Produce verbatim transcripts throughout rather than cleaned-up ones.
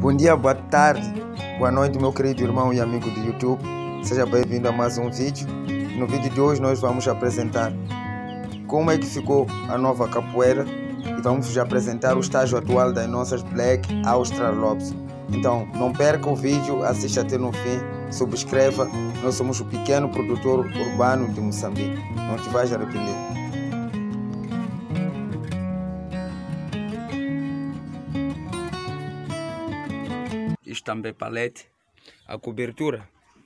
Bom dia, boa tarde, boa noite, meu querido irmão e amigo do YouTube. Seja bem-vindo a mais um vídeo. No vídeo de hoje nós vamos apresentar como é que ficou a nova capoeira e vamos vos apresentar o estágio atual das nossas Black Australopes. Então não perca o vídeo, assista até no fim, subscreva. Nós somos o pequeno produtor urbano de Moçambique. Não te vais arrepender. Isto também é palete. A cobertura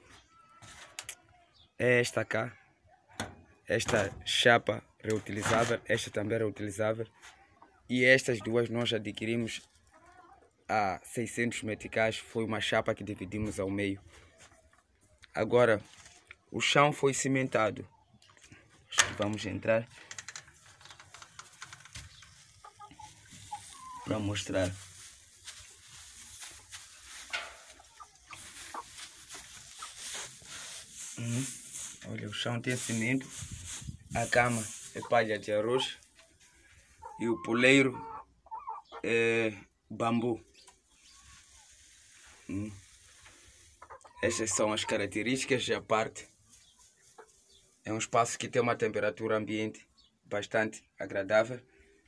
é esta cá. Esta chapa reutilizável, esta também é reutilizável. E estas duas nós adquirimos a seiscentos meticais. Foi uma chapa que dividimos ao meio. Agora, o chão foi cimentado. Acho que vamos entrar para mostrar. Hum, olha, o chão tem cimento, a cama é palha de arroz e o poleiro é bambu. Hum. Essas são as características da parte. É um espaço que tem uma temperatura ambiente bastante agradável.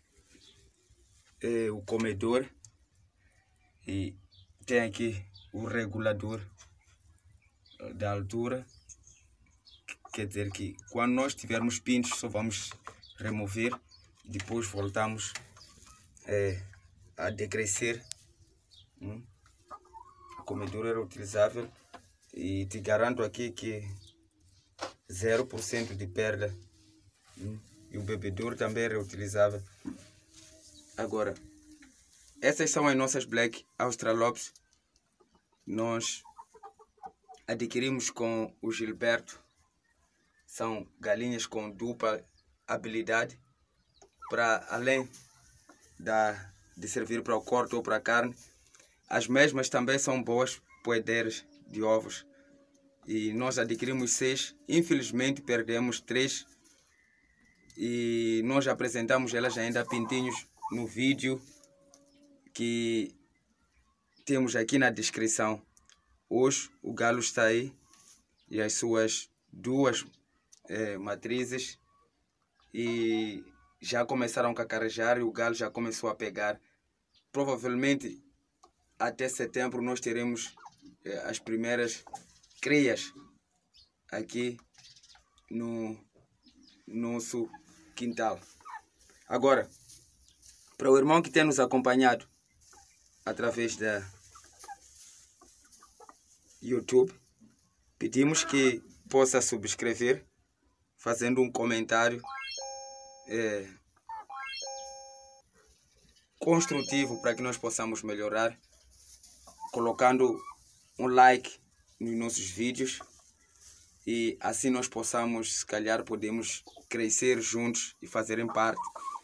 É o comedor e tem aqui o regulador da altura. Quer dizer que quando nós tivermos pintos só vamos remover e depois voltamos é, a decrescer. Hum. O comedor é reutilizável e te garanto aqui que zero por cento de perda. Hum. E o bebedouro também é reutilizável. Agora, essas são as nossas Black Australopes. Nós adquirimos com o Gilberto. São galinhas com dupla habilidade, para além da, de servir para o corte ou para a carne. As mesmas também são boas poedeiras de ovos. E nós adquirimos seis, infelizmente perdemos três. E nós apresentamos elas ainda pintinhos no vídeo que temos aqui na descrição. Hoje o galo está aí e as suas duas É, matrizes e já começaram a cacarejar e o galo já começou a pegar. Provavelmente até setembro nós teremos é, as primeiras crias aqui no nosso quintal. Agora, para o irmão que tem nos acompanhado através da YouTube, pedimos que possa subscrever, fazendo um comentário é, construtivo para que nós possamos melhorar, colocando um like nos nossos vídeos e assim nós possamos, se calhar, podemos crescer juntos e fazerem parte.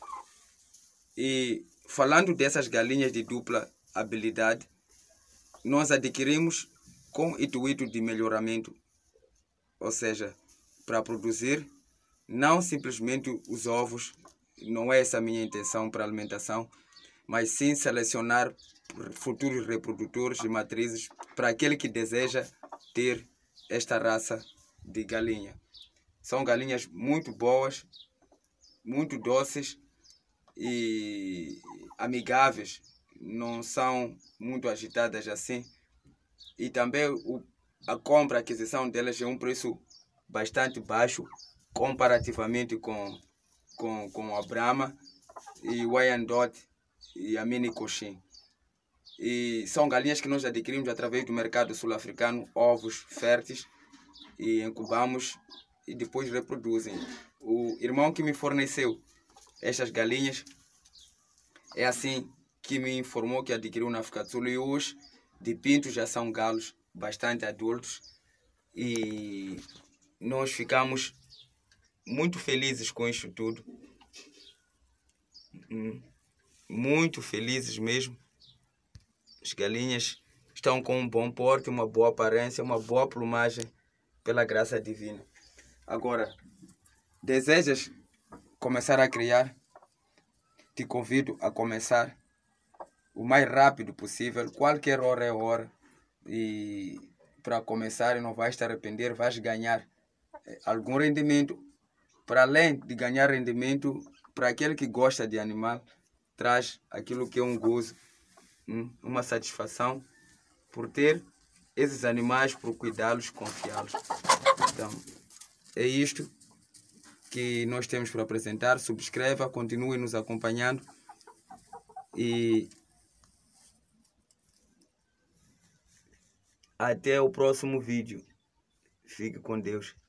E falando dessas galinhas de dupla habilidade, nós adquirimos com intuito de melhoramento, ou seja, para produzir não simplesmente os ovos, não é essa a minha intenção para alimentação, mas sim selecionar futuros reprodutores e matrizes para aquele que deseja ter esta raça de galinha. São galinhas muito boas, muito doces e amigáveis, não são muito agitadas assim. E também o, a compra, a aquisição delas é um preço bastante baixo comparativamente com, com, com a Brahma e o Wyandotte e a Mini Cochin. E são galinhas que nós adquirimos através do mercado sul-africano, ovos férteis, e incubamos e depois reproduzem. O irmão que me forneceu estas galinhas é assim que me informou que adquiriu na África do Sul, e hoje de pinto já são galos bastante adultos e nós ficamos muito felizes com isso tudo. Muito felizes mesmo. As galinhas estão com um bom porte, uma boa aparência, uma boa plumagem, pela graça divina. Agora, desejas começar a criar? Te convido a começar o mais rápido possível, qualquer hora é hora. E para começar, não vais te arrepender, vais ganhar algum rendimento. Para além de ganhar rendimento, para aquele que gosta de animal, traz aquilo que é um gozo, uma satisfação por ter esses animais, por cuidá-los, confiá-los. Então, é isto que nós temos para apresentar. Subscreva, continue nos acompanhando e até o próximo vídeo. Fique com Deus.